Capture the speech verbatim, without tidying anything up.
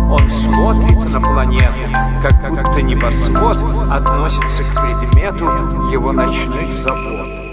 Он смотрит на планету, как будто небосвод относится к предмету его ночных забот.